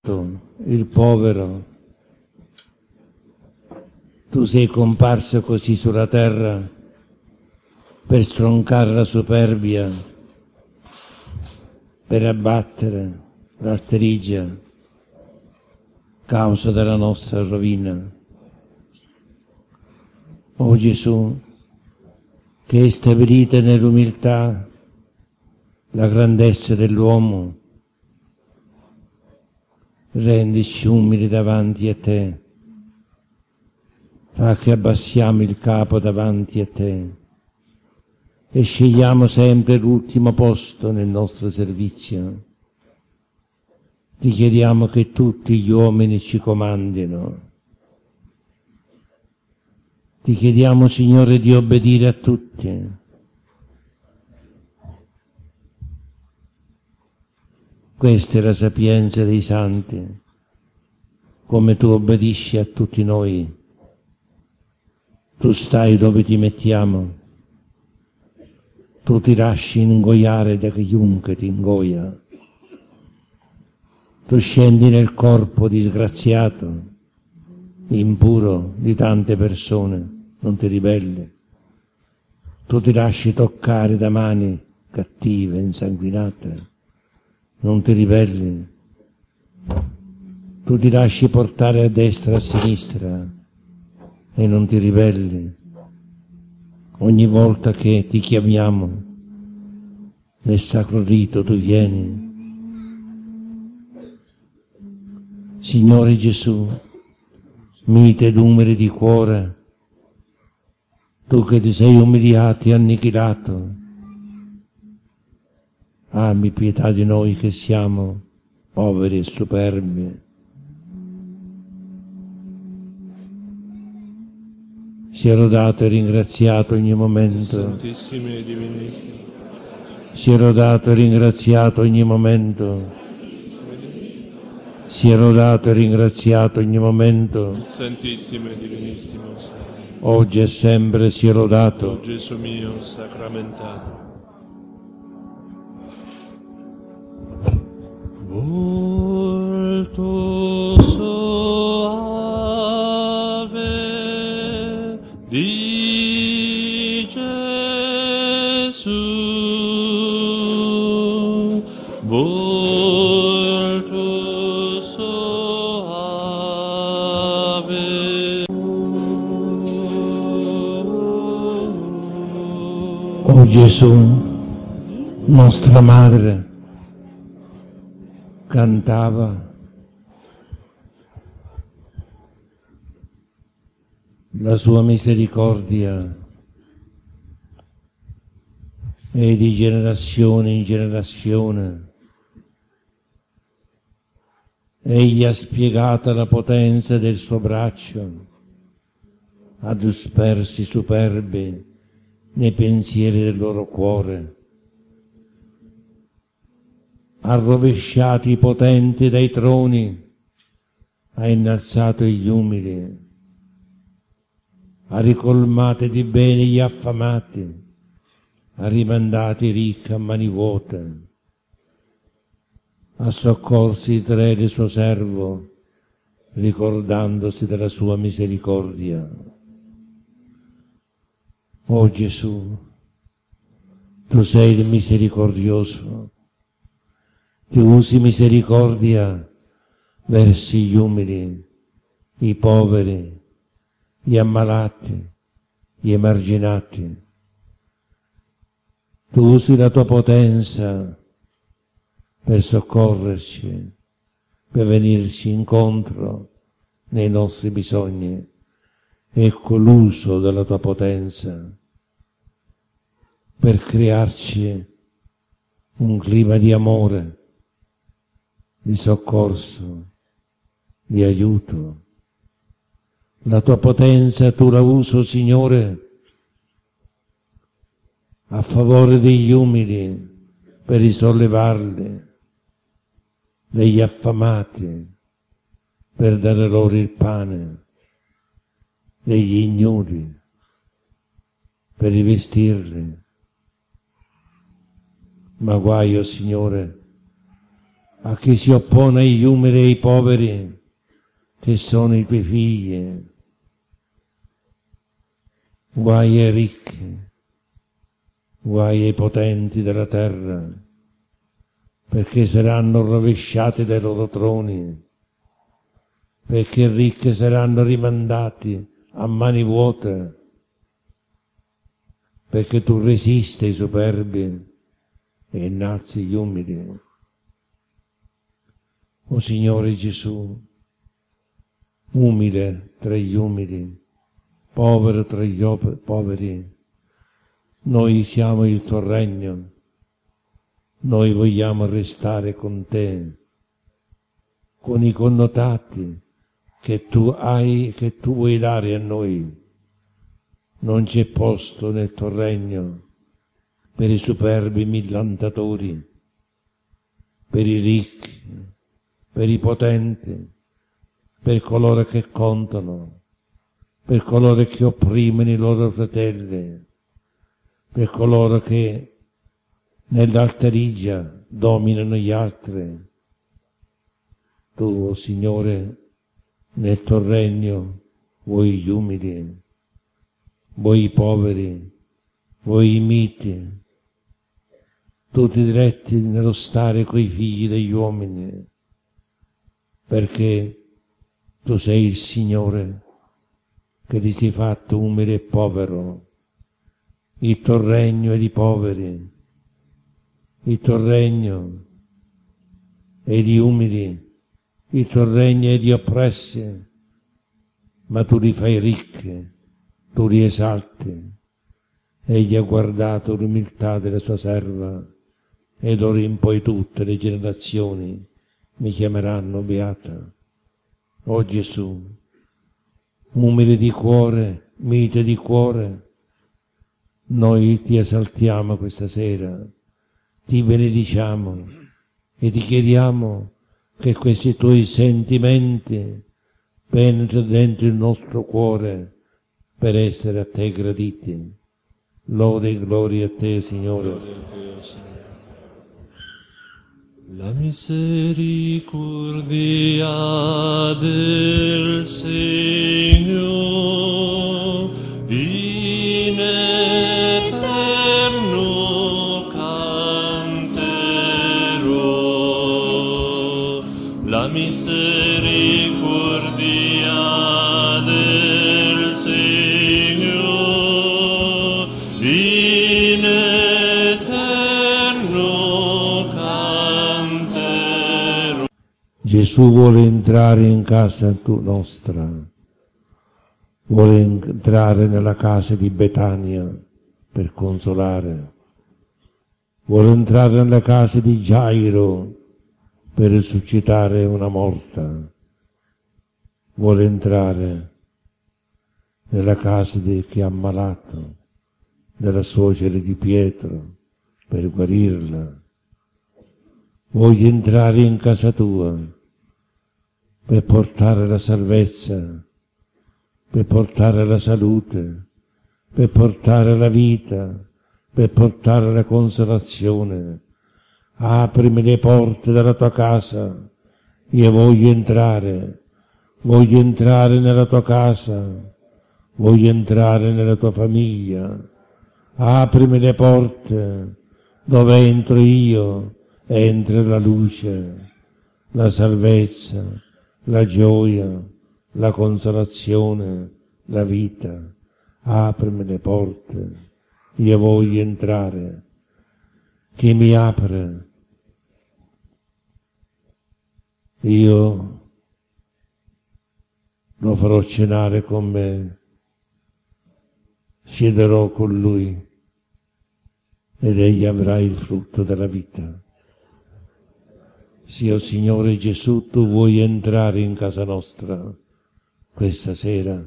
il povero. Tu sei comparso così sulla terra per stroncare la superbia, per abbattere l'alterigia, causa della nostra rovina. O Gesù, che è stabilita nell'umiltà la grandezza dell'uomo, rendici umili davanti a te, fa che abbassiamo il capo davanti a te e scegliamo sempre l'ultimo posto nel nostro servizio. Ti chiediamo che tutti gli uomini ci comandino. Ti chiediamo, Signore, di obbedire a tutti. Questa è la sapienza dei santi, come tu obbedisci a tutti noi. Tu stai dove ti mettiamo, tu ti lasci ingoiare da chiunque ti ingoia. Tu scendi nel corpo disgraziato, impuro di tante persone, non ti ribelli. Tu ti lasci toccare da mani cattive, insanguinate, non ti ribelli. Tu ti lasci portare a destra e a sinistra e non ti ribelli. Ogni volta che ti chiamiamo nel sacro rito tu vieni. Signore Gesù, mite ed umile di cuore, tu che ti sei umiliato e annichilato, abbi pietà di noi che siamo poveri e superbi. Sia lodato e ringraziato ogni momento. Santissimo e divinissimo. Sia lodato e ringraziato ogni momento. Sia lodato e ringraziato ogni momento. Santissimo e divinissimo. Oggi e sempre sia lodato. O Gesù mio sacramentato. Volto soave di Gesù, volto soave. O Gesù, nostra madre, cantava la sua misericordia e di generazione in generazione. Egli ha spiegato la potenza del suo braccio, ha dispersi superbi nei pensieri del loro cuore, ha rovesciato i potenti dai troni, ha innalzato gli umili, ha ricolmato di bene gli affamati, ha rimandato i ricchi a mani vuote, ha soccorso Israele il suo servo, ricordandosi della sua misericordia. O Gesù, tu sei il misericordioso, ti usi misericordia verso gli umili, i poveri, gli ammalati, gli emarginati. Tu usi la tua potenza per soccorrerci, per venirci incontro nei nostri bisogni. Ecco l'uso della tua potenza per crearci un clima di amore, di soccorso, di aiuto. La tua potenza tu la uso, Signore, a favore degli umili, per risollevarli, degli affamati, per dare loro il pane, degli ignuri, per rivestirli. Ma guai, o Signore, a chi si oppone agli umili e ai poveri, che sono i tuoi figli. Guai ai ricchi, guai ai potenti della terra, perché saranno rovesciati dai loro troni, perché i ricchi saranno rimandati a mani vuote, perché tu resisti ai superbi e innalzi gli umili. O Signore Gesù, umile tra gli umili, povero tra gli poveri, noi siamo il tuo regno, noi vogliamo restare con te, con i connotati che tu hai, che tu vuoi dare a noi. Non c'è posto nel tuo regno per i superbi millantatori, per i ricchi, per i potenti, per coloro che contano, per coloro che opprimono i loro fratelli, per coloro che nell'alterigia dominano gli altri. Tu, oh Signore, nel tuo regno vuoi gli umili, vuoi i poveri, vuoi i miti, tutti diretti nello stare coi figli degli uomini, perché tu sei il Signore che ti sei fatto umile e povero. Il tuo regno è di poveri, il tuo regno è di umili, il tuo regno è di oppressi, ma tu li fai ricchi, tu li esalti. Egli ha guardato l'umiltà della sua serva, e d'ora in poi tutte le generazioni mi chiameranno beata. O Gesù, umile di cuore, mite di cuore, noi ti esaltiamo questa sera, ti benediciamo e ti chiediamo che questi tuoi sentimenti penetrino dentro il nostro cuore per essere a te graditi. Lode e gloria a te, Signore. La misericordia del Signore in eterno canterò. La misericordia del Signore in eterno canterò. Gesù vuole entrare in casa nostra, vuole entrare nella casa di Betania per consolare, vuole entrare nella casa di Gairo per risuscitare una morta, vuole entrare nella casa di chi è ammalato, della suocera di Pietro, per guarirla. Voglio entrare in casa tua per portare la salvezza, per portare la salute, per portare la vita, per portare la consolazione. Aprimi le porte della tua casa, io voglio entrare nella tua casa, voglio entrare nella tua famiglia. Aprimi le porte, dove entro io, entra la luce, la salvezza, la gioia, la consolazione, la vita. Aprimi le porte, io voglio entrare. Chi mi apre, io lo farò cenare con me, siederò con lui ed egli avrà il frutto della vita. Sì, o Signore Gesù, tu vuoi entrare in casa nostra questa sera.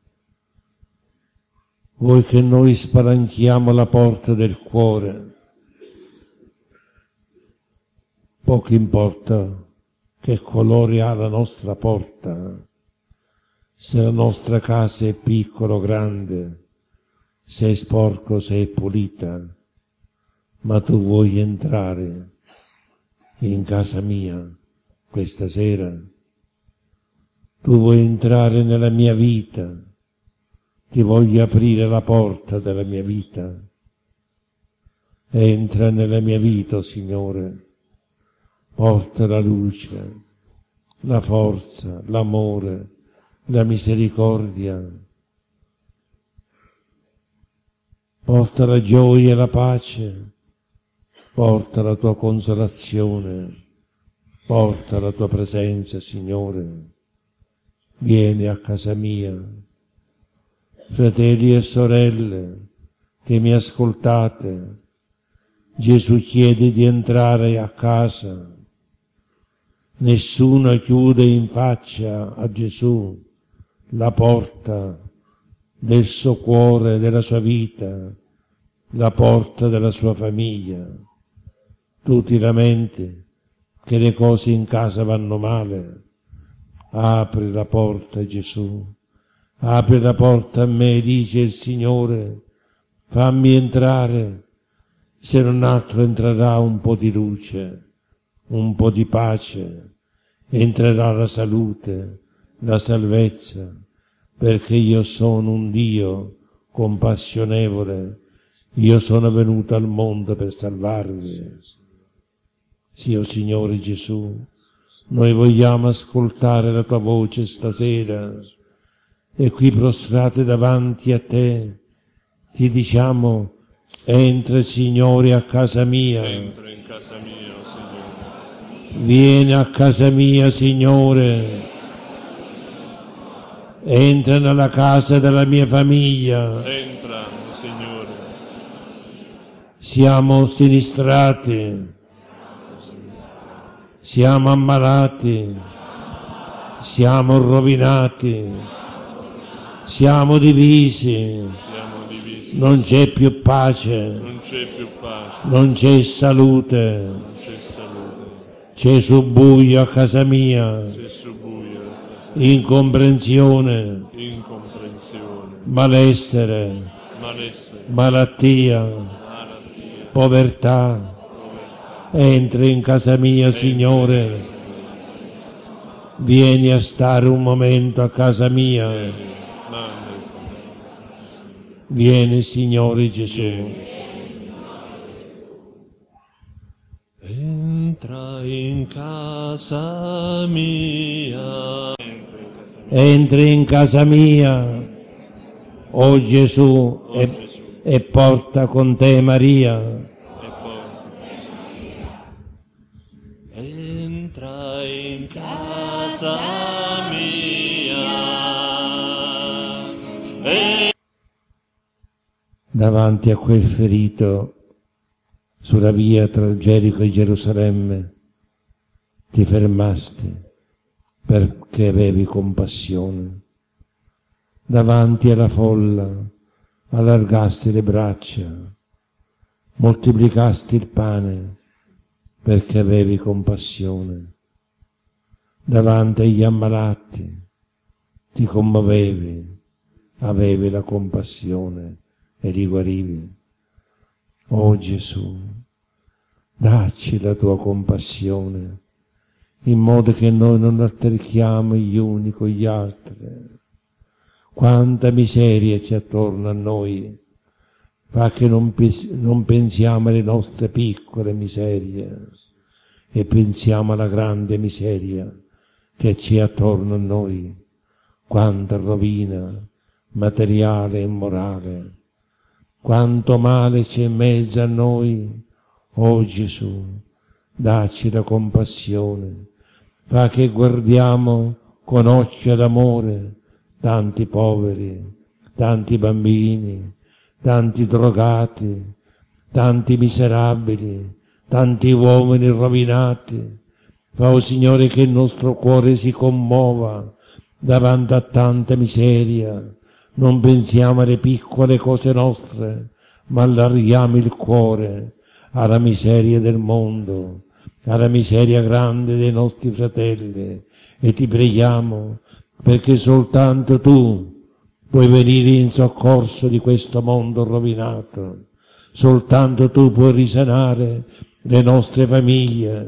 Vuoi che noi spalanchiamo la porta del cuore. Poco importa che colore ha la nostra porta, se la nostra casa è piccola o grande, se è sporco o se è pulita, ma tu vuoi entrare in casa mia questa sera. Tu vuoi entrare nella mia vita, ti voglio aprire la porta della mia vita. Entra nella mia vita, oh Signore, porta la luce, la forza, l'amore, la misericordia, porta la gioia e la pace, porta la tua consolazione, porta la tua presenza, Signore. Vieni a casa mia. Fratelli e sorelle che mi ascoltate, Gesù chiede di entrare a casa. Nessuno chiude in faccia a Gesù la porta del suo cuore, della sua vita, la porta della sua famiglia. Tu ti lamenti che le cose in casa vanno male. Apri la porta, Gesù. Apri la porta a me, dice il Signore. Fammi entrare. Se non altro entrerà un po' di luce, un po' di pace. Entrerà la salute, la salvezza, perché io sono un Dio compassionevole. Io sono venuto al mondo per salvarvi. Sì, o Signore Gesù, noi vogliamo ascoltare la tua voce stasera e qui prostrate davanti a te ti diciamo: entra, Signore, a casa mia. Entra in casa mia, oh Signore. Vieni a casa mia, Signore. Entra nella casa della mia famiglia. Entra, Signore. Siamo sinistrati, siamo ammalati, siamo rovinati, siamo divisi, non c'è più pace, non c'è più pace, non c'è salute, non c'è salute, c'è subbuglio a casa mia, c'è subbuglio, incomprensione, malessere, malattia, povertà. Entri in casa mia, Signore. Vieni a stare un momento a casa mia. Vieni, Signore Gesù. Entra in casa mia. Entri in casa mia, o Gesù, e porta con te Maria. Entra in casa mia. Davanti a quel ferito sulla via tra Gerico e Gerusalemme ti fermasti perché avevi compassione. Davanti alla folla allargasti le braccia, moltiplicasti il pane perché avevi compassione. Davanti agli ammalati ti commuovevi, avevi la compassione e li guarivi. Oh Gesù, dacci la tua compassione, in modo che noi non alterchiamo gli uni con gli altri. Quanta miseria c'è attorno a noi, fa che non pensiamo alle nostre piccole miserie e pensiamo alla grande miseria che c'è attorno a noi. Quanta rovina materiale e morale, quanto male c'è in mezzo a noi. Oh Gesù, dacci la compassione, fa che guardiamo con occhio d'amore tanti poveri, tanti bambini, tanti drogati, tanti miserabili, tanti uomini rovinati. Fa, oh Signore, che il nostro cuore si commuova davanti a tanta miseria. Non pensiamo alle piccole cose nostre, ma allarghiamo il cuore alla miseria del mondo, alla miseria grande dei nostri fratelli, e ti preghiamo perché soltanto tu puoi venire in soccorso di questo mondo rovinato. Soltanto tu puoi risanare le nostre famiglie.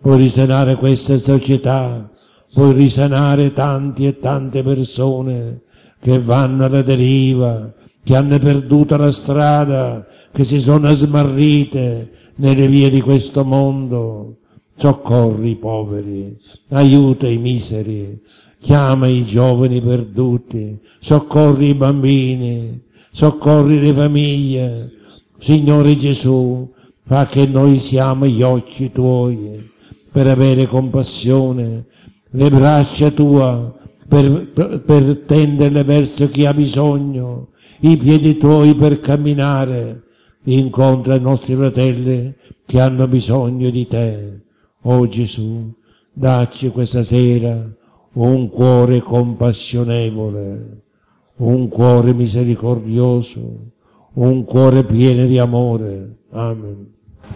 puoi risanare questa società, puoi risanare tanti e tante persone che vanno alla deriva, che hanno perduto la strada, che si sono smarrite nelle vie di questo mondo. Soccorri i poveri, aiuta i miseri, chiama i giovani perduti, soccorri i bambini, soccorri le famiglie. Signore Gesù, fa che noi siamo gli occhi tuoi per avere compassione, le braccia tue per tenderle verso chi ha bisogno, i piedi tuoi per camminare incontro ai nostri fratelli che hanno bisogno di te. Oh Gesù, dacci questa sera un cuore compassionevole, un cuore misericordioso, un cuore pieno di amore. Amen.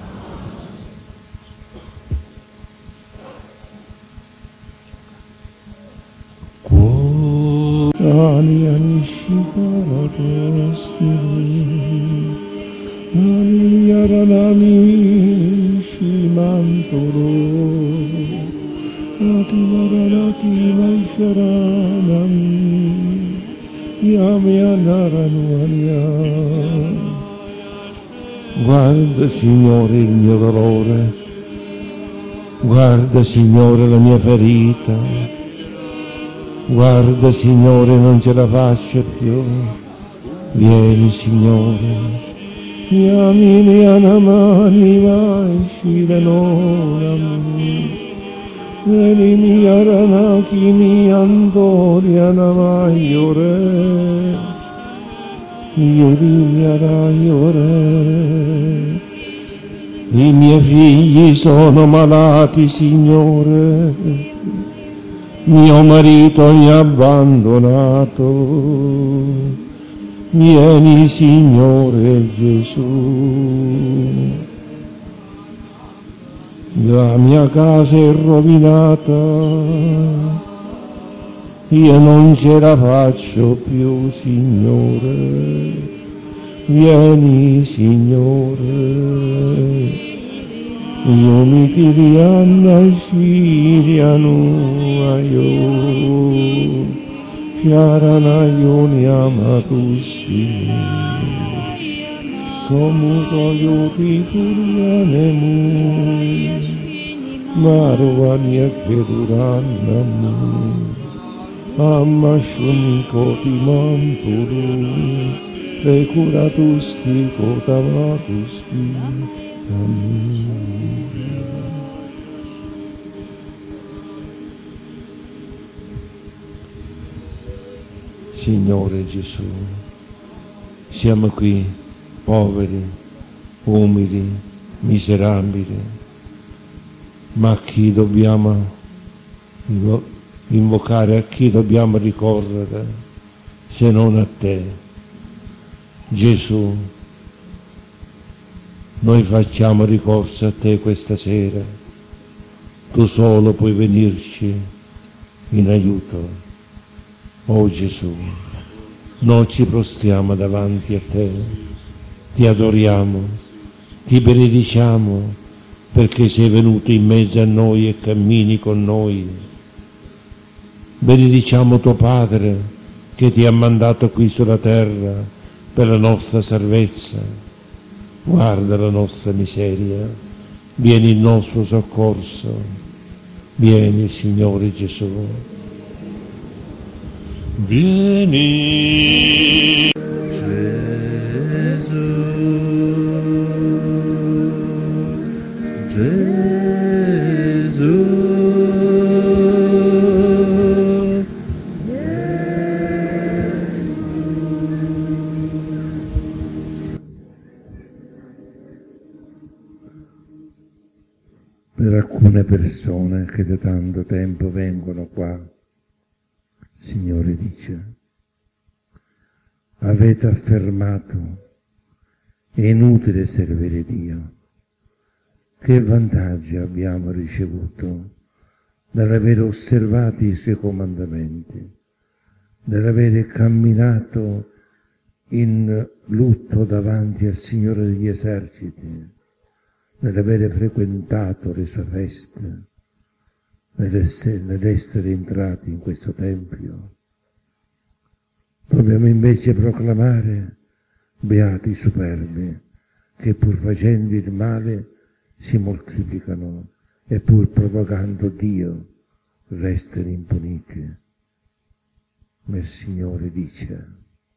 Ani Yaranami Shimantoro Ativaranati Vaisharanami Yamyanaranuanya. Guarda, Signore, il mio dolore, guarda, Signore, la mia ferita, guarda, Signore, non ce la faccio più. Vieni, Signore. Yamini anamani vaishiranonami. Veni mi aranaki mi andori anamaiore. Yuri mi araiore. I miei figli sono malati, Signore. Mio marito mi ha abbandonato. Vieni, Signore Gesù. La mia casa è rovinata, io non ce la faccio più, Signore. Vieni, Signore. Io mi tirianna Sirianu aio. Sharanayoni amatussi Komuto yuti kuryanemu Marwanya keduranamu Amma shuni koti mampuru Rekuratusti kotamatusti. Amen. Signore Gesù, siamo qui poveri, umili, miserabili, ma a chi dobbiamo invocare, a chi dobbiamo ricorrere se non a te? Gesù, noi facciamo ricorso a te questa sera, tu solo puoi venirci in aiuto. Oh Gesù, noi ci prostriamo davanti a te, ti adoriamo, ti benediciamo perché sei venuto in mezzo a noi e cammini con noi. Benediciamo tuo Padre che ti ha mandato qui sulla terra per la nostra salvezza. Guarda la nostra miseria, vieni in nostro soccorso. Vieni, Signore Gesù. Vieni, Gesù, Gesù. Per alcune persone che da tanto tempo vengono qua, Signore dice, avete affermato, è inutile servire Dio. Che vantaggi abbiamo ricevuto dall'aver osservato i Suoi comandamenti, dall'aver camminato in lutto davanti al Signore degli eserciti, nell'avere frequentato le sue feste, nell'essere entrati in questo Tempio. Dobbiamo invece proclamare beati i superbi, che pur facendo il male si moltiplicano e pur provocando Dio restano impuniti. Ma il Signore dice: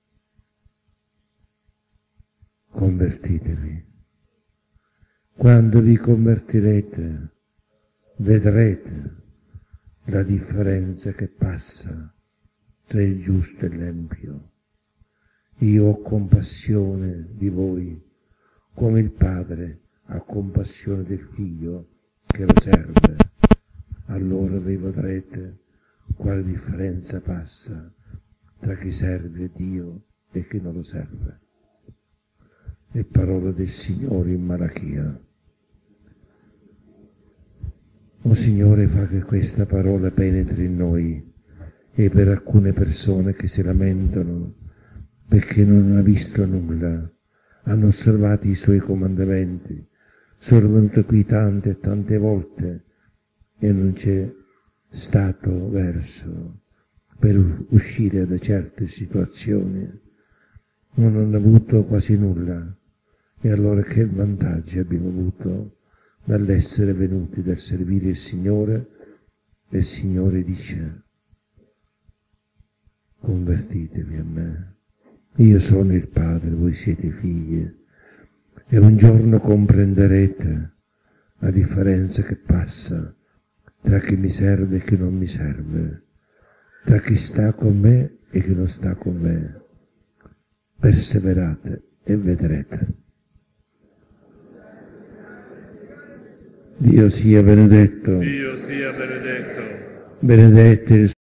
convertitevi. Quando vi convertirete, vedrete la differenza che passa tra il giusto e l'empio. Io ho compassione di voi, come il Padre ha compassione del Figlio che lo serve. Allora vi vedrete quale differenza passa tra chi serve Dio e chi non lo serve. È parola del Signore in Malachia. O Signore, fa che questa parola penetri in noi, e per alcune persone che si lamentano perché non hanno visto nulla, hanno osservato i Suoi comandamenti, sono venute qui tante e tante volte e non c'è stato verso per uscire da certe situazioni, non hanno avuto quasi nulla. E allora che vantaggio abbiamo avuto dall'essere venuti, dal servire il Signore? E il Signore dice: convertitevi a me, io sono il Padre, voi siete i figli, e un giorno comprenderete la differenza che passa tra chi mi serve e chi non mi serve, tra chi sta con me e chi non sta con me. Perseverate e vedrete. Dio sia benedetto. Dio sia benedetto. Benedetto il